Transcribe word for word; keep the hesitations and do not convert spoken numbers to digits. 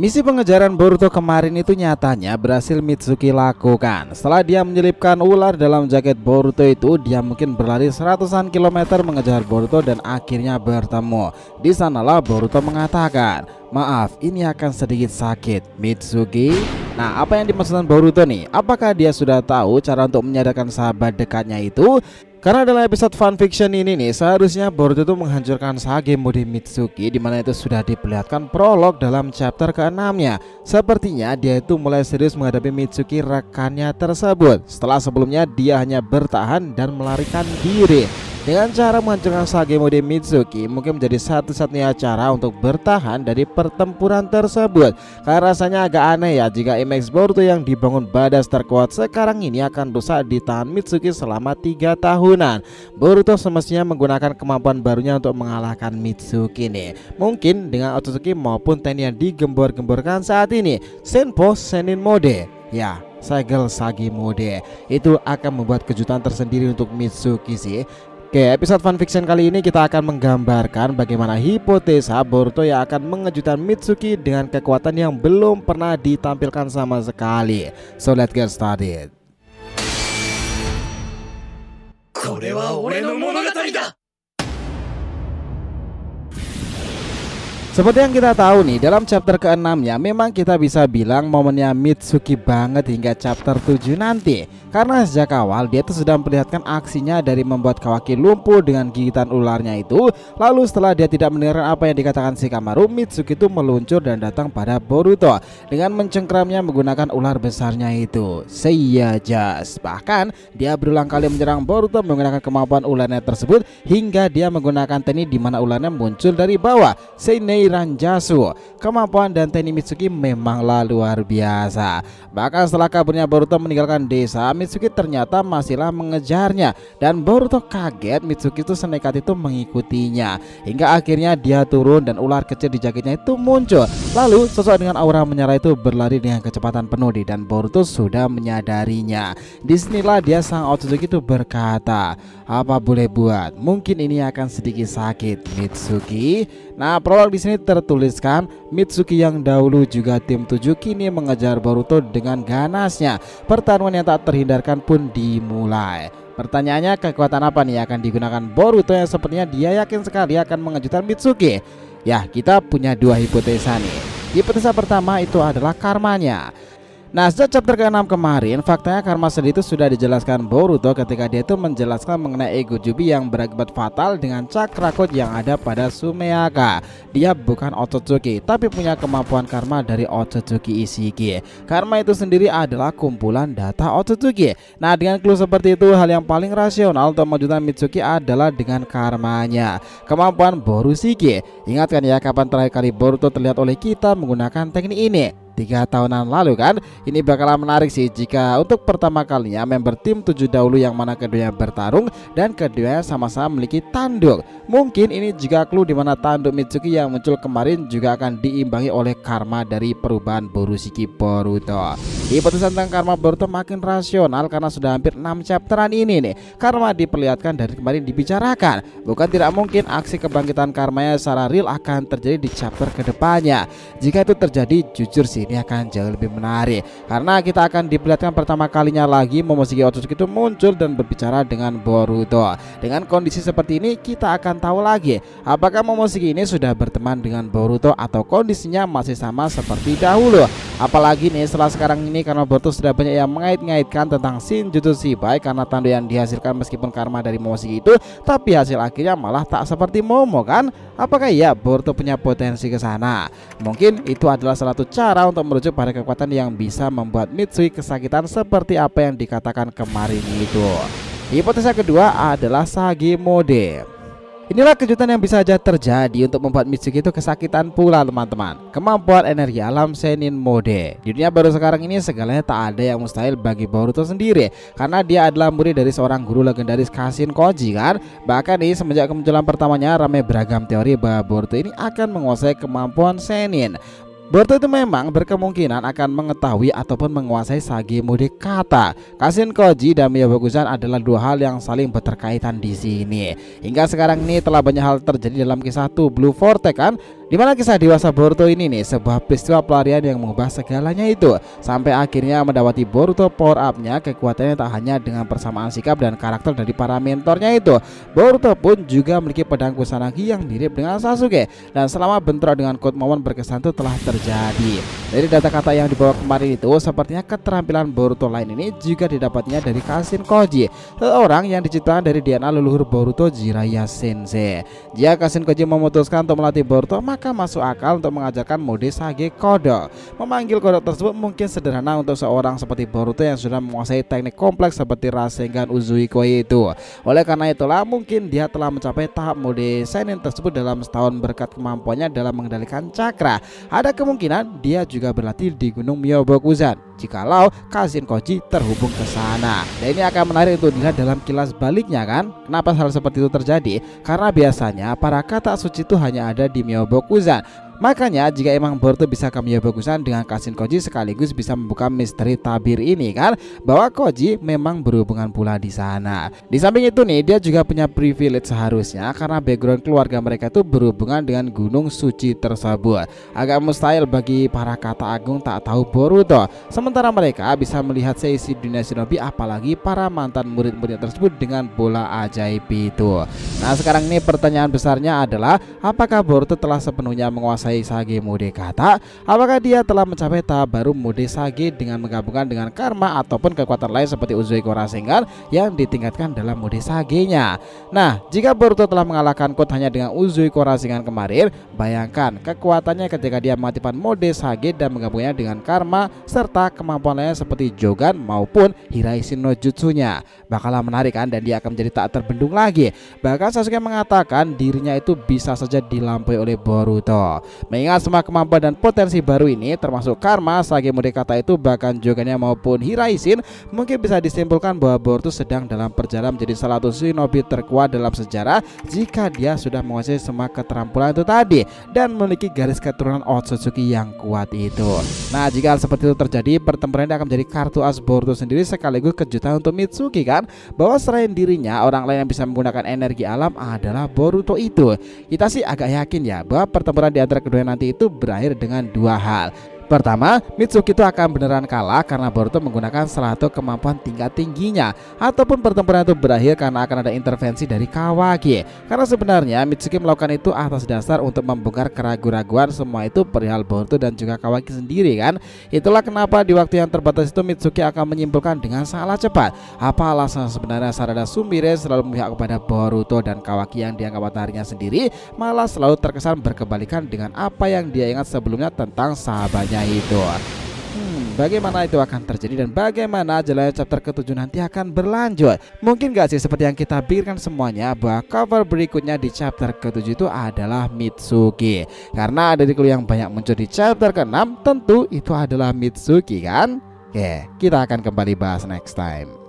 Misi pengejaran Boruto kemarin itu nyatanya berhasil Mitsuki lakukan. Setelah dia menyelipkan ular dalam jaket Boruto itu, dia mungkin berlari seratusan kilometer mengejar Boruto dan akhirnya bertemu. Di sanalah Boruto mengatakan, "Maaf, ini akan sedikit sakit, Mitsuki." Nah, apa yang dimaksudkan Boruto nih? Apakah dia sudah tahu cara untuk menyadarkan sahabat dekatnya itu? Karena dalam episode fanfiction ini nih, seharusnya Boruto itu menghancurkan Sage Mode Mitsuki, dimana itu sudah diperlihatkan prolog dalam chapter keenamnya. Sepertinya dia itu mulai serius menghadapi Mitsuki rekannya tersebut, setelah sebelumnya dia hanya bertahan dan melarikan diri. Dengan cara menghancurkan Sage Mode Mitsuki mungkin menjadi satu-satunya cara untuk bertahan dari pertempuran tersebut. Karena rasanya agak aneh ya jika image Boruto yang dibangun badas terkuat sekarang ini akan rusak di tangan Mitsuki selama tiga tahunan. Boruto semestinya menggunakan kemampuan barunya untuk mengalahkan Mitsuki nih. Mungkin dengan Otsutsuki maupun teknik yang digembor-gemborkan saat ini, Senpo Senin Mode. Ya, segel Sage Mode itu akan membuat kejutan tersendiri untuk Mitsuki sih. Oke, episode fanfiction kali ini kita akan menggambarkan bagaimana hipotesa Boruto yang akan mengejutkan Mitsuki dengan kekuatan yang belum pernah ditampilkan sama sekali. So let's get started. Seperti yang kita tahu nih, dalam chapter keenamnya memang kita bisa bilang momennya Mitsuki banget hingga chapter tujuh nanti. Karena sejak awal dia tuh sudah memperlihatkan aksinya dari membuat Kawaki lumpuh dengan gigitan ularnya itu. Lalu setelah dia tidak mendengarkan apa yang dikatakan Shikamaru, Mitsuki itu meluncur dan datang pada Boruto dengan mencengkramnya menggunakan ular besarnya itu, Seiya Just. Bahkan dia berulang kali menyerang Boruto menggunakan kemampuan ularnya tersebut hingga dia menggunakan teknik di mana ularnya muncul dari bawah, Seinei Ranjasu. Kemampuan dan teknik Mitsuki memanglah luar biasa. Bahkan setelah kaburnya Boruto meninggalkan desa, Mitsuki ternyata masihlah mengejarnya dan Boruto kaget Mitsuki itu senekat itu mengikutinya hingga akhirnya dia turun dan ular kecil di jaketnya itu muncul. Lalu sosok dengan aura menyerah itu berlari dengan kecepatan penuh dan Boruto sudah menyadarinya. Disinilah dia sang Otsutsuki itu berkata, "Apa boleh buat? Mungkin ini akan sedikit sakit, Mitsuki." Nah, prolog di sini tertuliskan Mitsuki yang dahulu juga tim tujuh kini mengejar Boruto dengan ganasnya. Pertarungan yang tak terhindarkan pun dimulai. Pertanyaannya, kekuatan apa nih akan digunakan Boruto yang sepertinya dia yakin sekali akan mengejutkan Mitsuki? Ya, kita punya dua hipotesa nih. Hipotesa pertama itu adalah karmanya. Nah, sejak chapter keenam kemarin, faktanya karma sedih itu sudah dijelaskan Boruto ketika dia itu menjelaskan mengenai ego Jubi yang berakibat fatal dengan cakra code yang ada pada Sumeaka. Dia bukan Otsutsuki, tapi punya kemampuan karma dari Otsutsuki Ishiki. Karma itu sendiri adalah kumpulan data Otsutsuki. Nah, dengan clue seperti itu, hal yang paling rasional untuk mewujudkan Mitsuki adalah dengan karmanya, kemampuan Borushiki. Ingatkan ya kapan terakhir kali Boruto terlihat oleh kita menggunakan teknik ini? Tiga tahunan lalu kan. Ini bakalan menarik sih jika untuk pertama kalinya member tim tujuh dahulu yang mana keduanya bertarung dan keduanya sama-sama memiliki tanduk. Mungkin ini juga clue di mana tanduk Mitsuki yang muncul kemarin juga akan diimbangi oleh karma dari perubahan Borushiki Boruto. Hipotesa tentang karma Boruto makin rasional karena sudah hampir enam chapteran ini nih karma diperlihatkan dari kemarin dibicarakan. Bukan tidak mungkin aksi kebangkitan karmanya secara real akan terjadi di chapter kedepannya. Jika itu terjadi, jujur sih ini akan jauh lebih menarik karena kita akan diperlihatkan pertama kalinya lagi Momoshiki Otsutsuki itu muncul dan berbicara dengan Boruto. Dengan kondisi seperti ini kita akan tahu lagi apakah Momoshiki ini sudah berteman dengan Boruto atau kondisinya masih sama seperti dahulu. Apalagi nih setelah sekarang ini karena Boruto sudah banyak yang mengait-ngaitkan tentang Shinjutsu Shibai karena tanduk yang dihasilkan meskipun karma dari Momoshiki itu, tapi hasil akhirnya malah tak seperti Momo kan. Apakah ya Boruto punya potensi ke sana? Mungkin itu adalah salah satu cara untuk merujuk pada kekuatan yang bisa membuat Mitsuki kesakitan seperti apa yang dikatakan kemarin itu. Hipotesa kedua adalah Sage Mode. Inilah kejutan yang bisa saja terjadi untuk membuat Mitsuki itu kesakitan pula teman-teman. Kemampuan energi alam Senin Mode. Di dunia baru sekarang ini segalanya tak ada yang mustahil bagi Boruto sendiri karena dia adalah murid dari seorang guru legendaris Kashin Koji kan. Bahkan nih semenjak kemunculan pertamanya ramai beragam teori bahwa Boruto ini akan menguasai kemampuan Senin. Boruto itu memang berkemungkinan akan mengetahui ataupun menguasai Sage mode kata. Kashin Koji dan Myobokusan adalah dua hal yang saling berterkaitan di sini. Hingga sekarang ini telah banyak hal terjadi dalam kisah tuh Blue Vortex kan, dimana kisah dewasa Boruto ini nih sebuah peristiwa pelarian yang mengubah segalanya itu, sampai akhirnya mendapati Boruto power up-nya. Kekuatannya tak hanya dengan persamaan sikap dan karakter dari para mentornya itu, Boruto pun juga memiliki pedang Kusanagi yang mirip dengan Sasuke. Dan selama bentrok dengan Code Momen berkesan itu telah terjadi. Dari data kata yang dibawa kemarin itu, sepertinya keterampilan Boruto lain ini juga didapatnya dari Kashin Koji, seorang yang diciptakan dari D N A leluhur Boruto, Jiraiya Sensei. Jika Kashin Koji memutuskan untuk melatih Boruto, maka masuk akal untuk mengajarkan mode Sage Kodok. Memanggil kodok tersebut mungkin sederhana untuk seorang seperti Boruto yang sudah menguasai teknik kompleks seperti Rasengan Uzui Koi itu. Oleh karena itulah mungkin dia telah mencapai tahap mode Senin tersebut dalam setahun berkat kemampuannya dalam mengendalikan cakra. Ada kemungkinan dia juga berlatih di Gunung Myobokusan jikalau Kashin Koji terhubung ke sana. Dan ini akan menarik untuk dilihat dalam kilas baliknya kan. Kenapa hal seperti itu terjadi? Karena biasanya para kata suci itu hanya ada di Myobokusan. Makanya jika emang Boruto bisa ke Myobokusan dengan Kashin Koji, sekaligus bisa membuka misteri tabir ini kan, bahwa Koji memang berhubungan pula di sana. Di samping itu nih, dia juga punya privilege seharusnya karena background keluarga mereka itu berhubungan dengan gunung suci tersebut. Agak mustahil bagi para kata agung tak tahu Boruto, sementara mereka bisa melihat seisi dunia shinobi, apalagi para mantan murid-murid tersebut dengan bola ajaib itu. Nah sekarang ini pertanyaan besarnya adalah, apakah Boruto telah sepenuhnya menguasai Sage mode kata? Apakah dia telah mencapai tahap baru mode Sage dengan menggabungkan dengan karma ataupun kekuatan lain seperti Uzuiko Rasengan yang ditingkatkan dalam mode Sage-nya? Nah, jika Boruto telah mengalahkan Code hanya dengan Uzuiko Rasengan kemarin, bayangkan kekuatannya ketika dia mengaktifkan mode Sage dan menggabungkannya dengan karma serta kemampuan lainnya seperti Jogan maupun Hiraishin no Jutsunya. Bakalah menarik kan, dan dia akan menjadi tak terbendung lagi. Bahkan Sasuke mengatakan dirinya itu bisa saja dilampaui oleh Boruto. Mengingat semua kemampuan dan potensi baru ini termasuk karma, Sage mode kata itu, bahkan Jogannya maupun Hiraishin, mungkin bisa disimpulkan bahwa Boruto sedang dalam perjalanan menjadi salah satu shinobi terkuat dalam sejarah jika dia sudah menguasai semua keterampilan itu tadi dan memiliki garis keturunan Otsutsuki yang kuat itu. Nah jika hal seperti itu terjadi, pertempuran ini akan menjadi kartu as Boruto sendiri sekaligus kejutan untuk Mitsuki kan, bahwa selain dirinya orang lain yang bisa menggunakan energi alam adalah Boruto itu. Kita sih agak yakin ya bahwa pertempuran di antara kedua nanti itu berakhir dengan dua hal. Pertama, Mitsuki itu akan beneran kalah karena Boruto menggunakan salah satu kemampuan tingkat tingginya, ataupun pertempuran itu berakhir karena akan ada intervensi dari Kawaki. Karena sebenarnya Mitsuki melakukan itu atas dasar untuk membongkar keraguan-raguan semua itu perihal Boruto dan juga Kawaki sendiri kan. Itulah kenapa di waktu yang terbatas itu Mitsuki akan menyimpulkan dengan sangat cepat apa alasan sebenarnya Sarada Sumire selalu memihak kepada Boruto dan Kawaki yang dianggap mataharinya sendiri malah selalu terkesan berkebalikan dengan apa yang dia ingat sebelumnya tentang sahabatnya itu. Hmm, bagaimana itu akan terjadi dan bagaimana jalannya chapter ketujuh nanti akan berlanjut? Mungkin gak sih seperti yang kita pikirkan semuanya, bahwa cover berikutnya di chapter ketujuh itu adalah Mitsuki. Karena ada clue yang banyak muncul di chapter keenam, tentu itu adalah Mitsuki kan? Oke, kita akan kembali bahas next time.